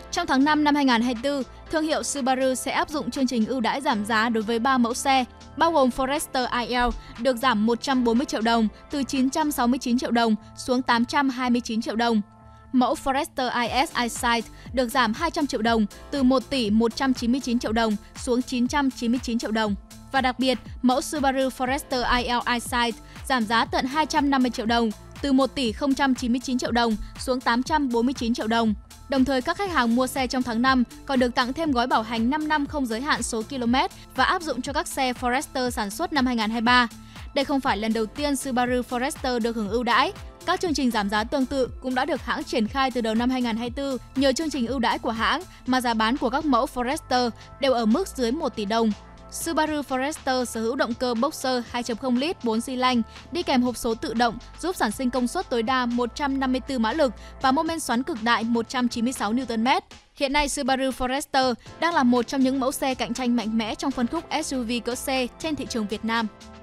Trong tháng 5 năm 2024, thương hiệu Subaru sẽ áp dụng chương trình ưu đãi giảm giá đối với 3 mẫu xe, bao gồm Forester IL được giảm 140 triệu đồng từ 969 triệu đồng xuống 829 triệu đồng. Mẫu Forester IS EyeSight được giảm 200 triệu đồng từ 1 tỷ 199 triệu đồng xuống 999 triệu đồng. Và đặc biệt, mẫu Subaru Forester IL EyeSight giảm giá tận 250 triệu đồng từ 1 tỷ 099 triệu đồng xuống 849 triệu đồng. Đồng thời, các khách hàng mua xe trong tháng 5 còn được tặng thêm gói bảo hành 5 năm không giới hạn số km và áp dụng cho các xe Forester sản xuất năm 2023. Đây không phải lần đầu tiên Subaru Forester được hưởng ưu đãi. Các chương trình giảm giá tương tự cũng đã được hãng triển khai từ đầu năm 2024 nhờ chương trình ưu đãi của hãng mà giá bán của các mẫu Forester đều ở mức dưới 1 tỷ đồng. Subaru Forester sở hữu động cơ Boxer 2.0 lít 4 xi lanh, đi kèm hộp số tự động giúp sản sinh công suất tối đa 154 mã lực và mô men xoắn cực đại 196 Nm. Hiện nay, Subaru Forester đang là một trong những mẫu xe cạnh tranh mạnh mẽ trong phân khúc SUV cỡ C trên thị trường Việt Nam.